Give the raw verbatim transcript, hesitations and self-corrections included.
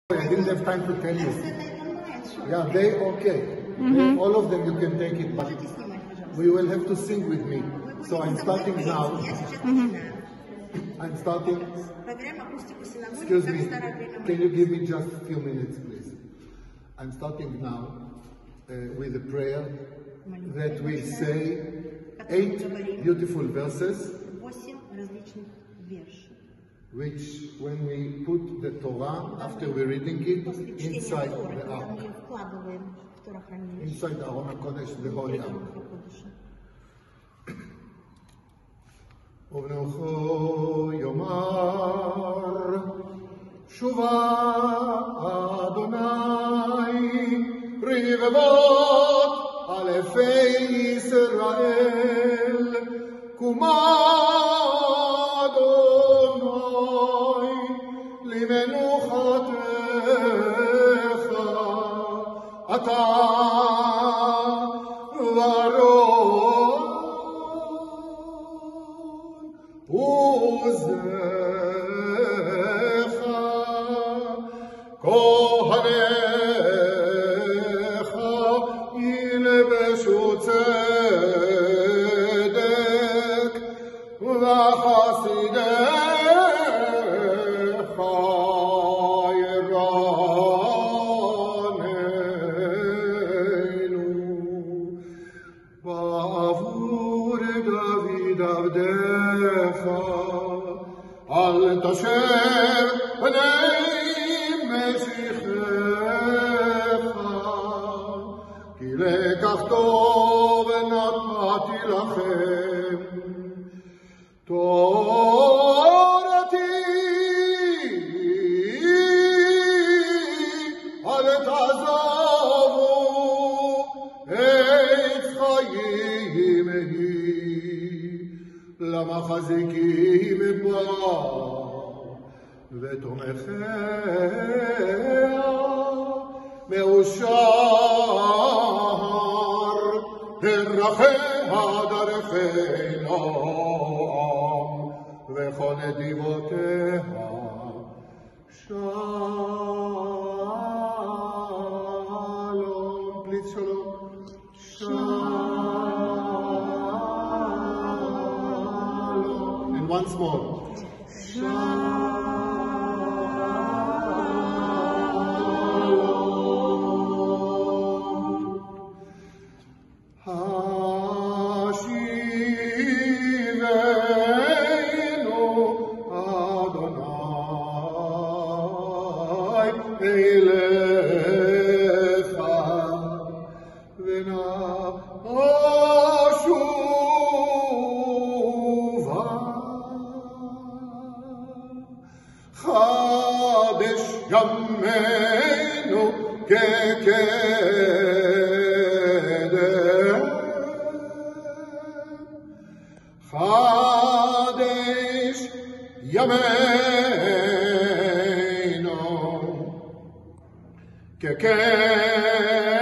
I didn't have time to tell you. Yeah, they okay. Mm-hmm. They, all of them you can take it, but we will have to sing with me. So I'm starting now. Mm-hmm. I'm starting. Excuse me. Can you give me just a few minutes, please? I'm starting now uh, with a prayer that we say eight beautiful verses, which when we put the Torah, after we're reading it, inside the ark, inside the Aron HaKodesh, the Holy Ark. ובנוכו יאמר שובה אדוני רבבות אלפי ישראל קומה אדוני למנוחתך אתה ורון עוזך כהניך ילבשו צדק וחסידיך ירננו בעבור דוד עבדך אל תשב פני משיחך כי לקח טוב נתתי לכם תורתי אל תעזבו את חיים היא למחזיקים בה ותומכיה מאושר דרכיה דרכי נועם וכל נתיבותיה שלום. Please שלום. שלום. And once more. אליך ונשובה חדש ימינו כקדם חדש ימינו que que